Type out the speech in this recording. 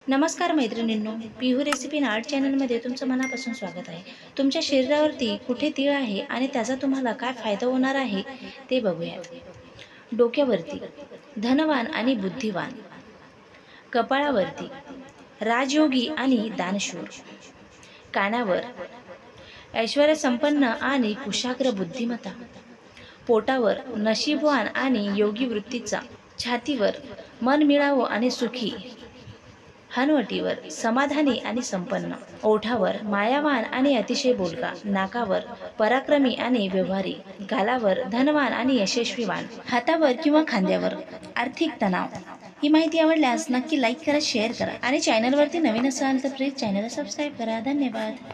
नमस्कार मैत्रिणींनो, पिहू recipe in art चॅनलमध्ये तुमचं मनापासून स्वागत आहे. तुमच्या शरीरावरती कुठे तीळ आहे आणि त्याचा तुम्हाला काय फायदा होणार आहे ते बघूयात. डोक्यावरती धनवान आणि बुद्धिवान, कपाळावरती राजयोगी आणि दानशूर, कानावर ऐश्वर्य संपन्न आणि कुशाग्र बुद्धिमत्ता, पोटावर नशीबवान आणि योगी वृत्तीचा, छातीवर मन मिळावं आणि सुखी, हनवटीवर समाधानी आणि संपन्न, ओठावर मायावान आणि अतिशय बोलका, नाकावर पराक्रमी आणि व्यवहारी, गालावर धनवान आणि यशस्वीवान, हातावर किंवा खांद्यावर आर्थिक तणाव. ही माहिती आवडल्यास नक्की लाईक करा, शेअर करा आणि चॅनलवरती नवीन असाल तर प्लीज चॅनलला सबस्क्राईब करा. धन्यवाद.